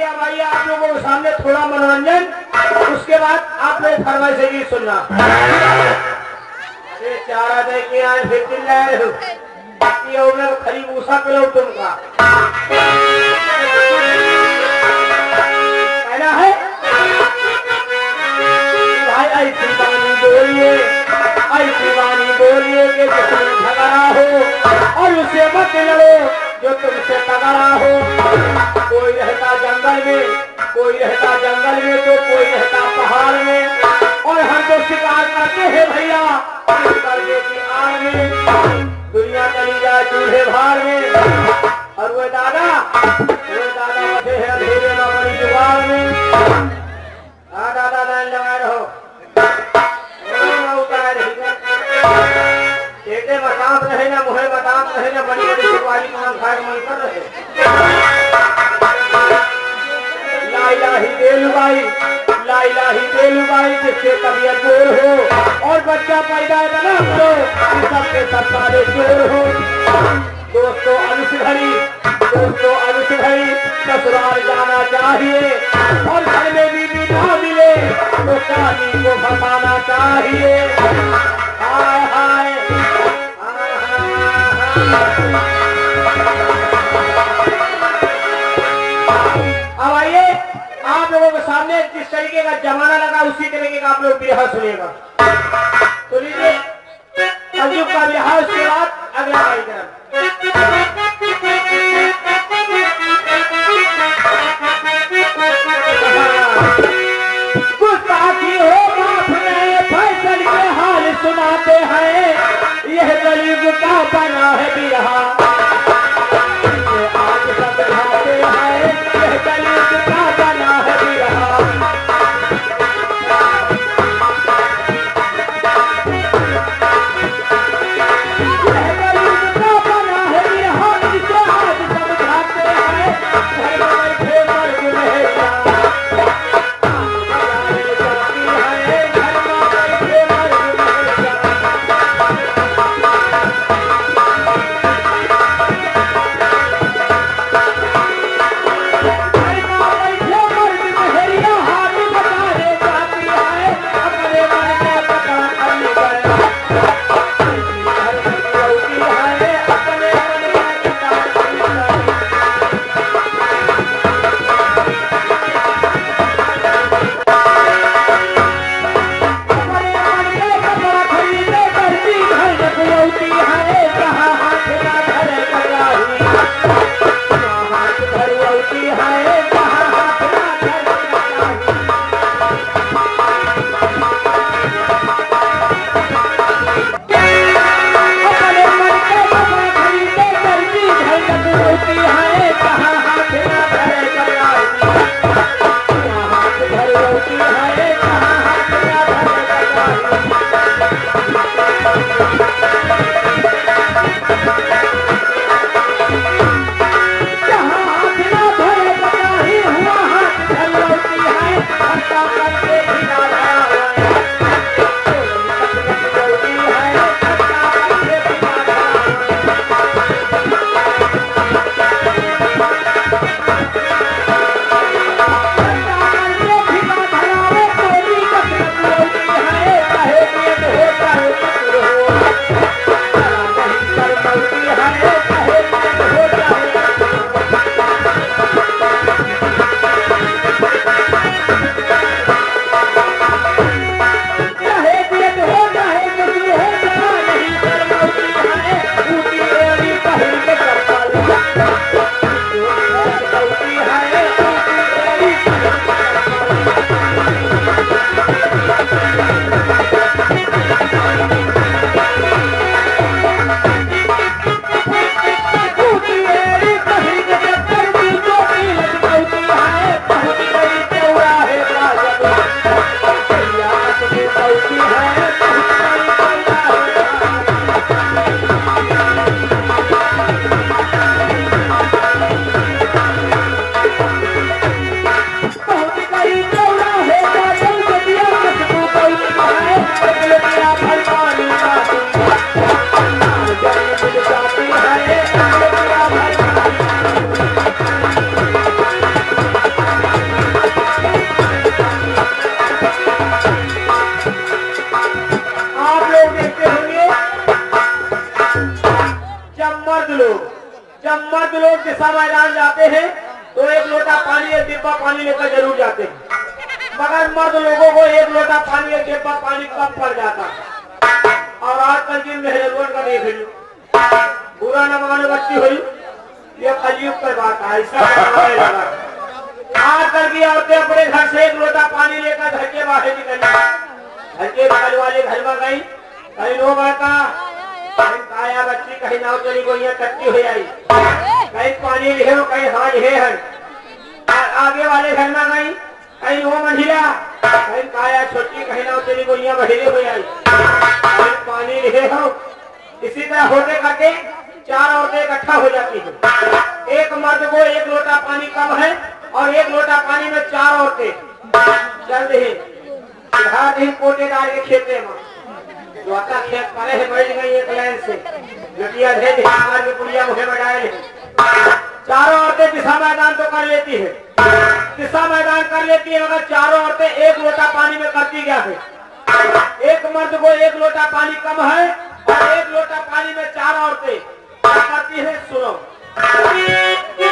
अब आइए आप लोगों के सामने थोड़ा मनोरंजन, उसके बाद आप लोग फरमाइश से गीत सुनना। चारा दे के आए फिर चिल्लाए खरीब ऊषा पे लो तुमका कहना है भाई ऐसी वाणी बोलिए कि जिसमें झगड़ा हो और उसे मत लड़ो जो तुमसे तगड़ा हो। कोई रहता जंगल में, कोई रहता जंगल में तो कोई रहता पहाड़ में, और हम तो शिकार करते हैं भैया करने की आड़ में, दुनिया चली जाए चूल्हे भार में। और वो दादा बचे हैं अंधेरे में बड़ी जुगाड़ में। दादा लाइन लगाए रहो पेटे मटाप रहे ना मुहे मटाप रहे ना बड़ी बड़ी सुपारी काम खाए मन कर रहे। लाइलाही बेलुबाई जिससे तबियत दूर हो और बच्चा पैदा बना हो सबके सब सारे चोर हो। दोस्तों अनुष घड़ी ससुराल जाना चाहिए और घर में बीवी ना मिले तो शादी को फंसाना चाहिए। हाय हाय अब आइए आप लोगों के सामने जिस तरीके का जमाना लगा उसी तरीके का आप लोग बिरहा सुनिएगा। तो लीजिए कलयुग का बिरहा, उसके बाद अगला कार्यक्रम। गुस्ताखी हो माफ रहे फैसल के हाल सुनाते हैं, यह कलयुग का बना है बिरहा आज समझाते हैं, यह कलयुग का बना है बिरहा। है जाते हैं तो एक लोटा पानी एक डिब्बा पानी लेकर जरूर जाते हैं, मगर मर्द लोगों को एक लोटा पानी एक डिब्बा पानी कम पड़ जाता है। और आजकल की मेहरबान का देख लो, बुरा न मानो बच्ची हुई, ये कलयुग पर बात है। ऐसा आजकल की औरतें अपने घर से एक लोटा पानी लेकर घर के बाहर निकली, घर के बगल वाले घर में गई, कहीं नो का आया बच्ची कहीं नाव चली गई कच्ची हो आई, कहीं पानी लिखे कहीं हाँ लिखे है, आगे वाले घर में गई कहीं वो महिला कहीं काया छोटी कहीं नाव चली गई महिला हो आई, कहीं पानी लिखे हो। इसी तरह होते करते चार औरतें इकट्ठा हो जाती है। एक मर्द को एक लोटा पानी कम है और एक लोटा पानी में चार औरतें चल रही कोटेदार के खेते में जोता खेत परे है बैठ गई एक लाइन से लटिया ढेर के पुड़िया मुहे में डाले, चारों औरतें दिशा मैदान तो कर लेती है, दिशा मैदान कर लेती है, मगर चारों औरतें एक लोटा पानी में करती क्या है। एक मर्द को एक लोटा पानी कम है और एक लोटा पानी में चार औरतें क्या करती है, सुनो।